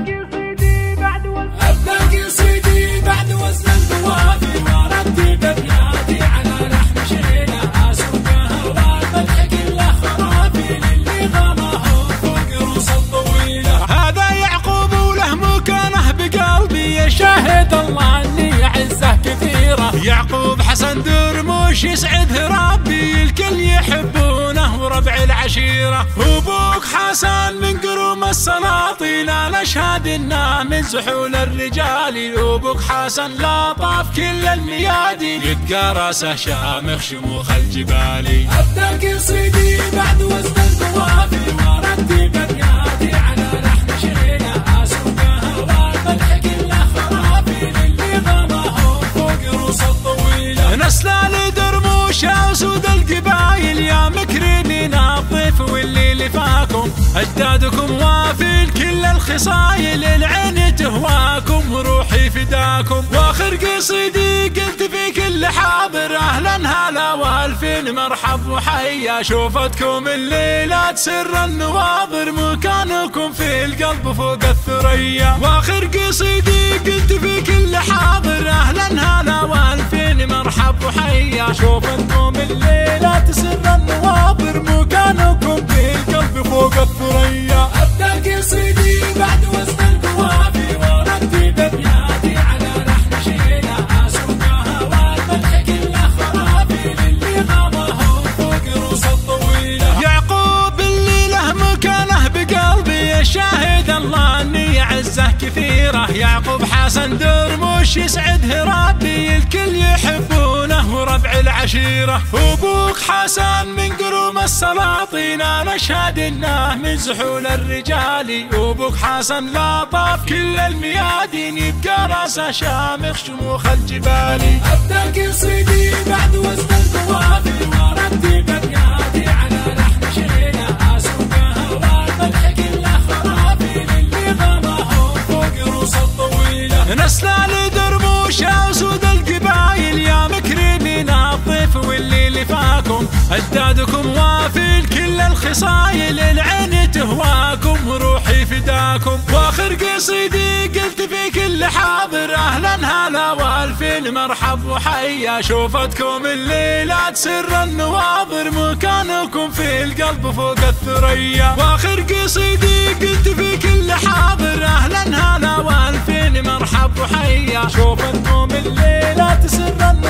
أبدأ قصيدي بعد وزن القوافي وأرتب أبياتي على لحن شيله أسوقها والمدح كله خرافي للي غماه فوق روس الطويلة. هذا يعقوب وله مكانه بقلبي يشهد الله أني أعزه كثيرة. يعقوب حسن درموش يسعده ربي الكل يحبونه وربع العشيرة. وابوك حسن من قروم السلاطين الاشهاد انه من زحول الرجال. وابوك حسن لا طاف كل الميادين يبقى راسه شامخ شموخ الجبال. ابدا قصيدي بعد وزن القوافي وارتب ابياتي على لحن شيله اسوقها والمدح كله خرافي للي غماه فوق روس الطويله. نسل درموش اسود القبايل يا مكرمين الضيف واللي لفاكم اجدادكم وافي كل الخصايل العين تهواكم وروحي فداكم. واخر قصيدي قلت في كل حاضر اهلا هلا والفين مرحب وحيا شوفتكم الليله سر النواظر مكانكم في القلب فوق الثريا. واخر قصيدي قلت في كل حاضر اهلا هلا والفين مرحب وحيا شوفتكم الليله سر النواظر مكانكم في القلب فوق الثريا. ابدا قصيدي بعد وزن القوافي وارتب ابياتي على لحن شيله اسوقها والمدح كله خرافي للي غماه فوق روس الطويله. يعقوب اللي له مكانه بقلبي يشهد الله اني اعزه كثيره. يعقوب حسن درموش يسعده ربي الكل يحبونه وربع العشيره. وابوك حسن من قروم السلاطين انا اشهد انه من زحول الرجال. وابوك حسن لا طاف كل الميادين يبقى راسه شامخ شموخ الجبال. ابدا قصيدي بعد وزن القوافي وارتب ابياتي على لحن شيله اسوقها والمدح كله خرافي للي غماه فوق روس الطويله. نسل درموش اسود القبايل يا مكرمين الضيف واللي لفاكم اجدادكم وافي كل الخصايل العين تهواكم وروحي فداكم. واخر قصيدي قلت في كل حاضر اهلا هلا والفين مرحب وحيا شوفتكم الليله سر النواظر مكانكم في القلب فوق الثريا. واخر قصيدي قلت في كل حاضر اهلا هلا والفين مرحب وحيا شوفتكم الليله سر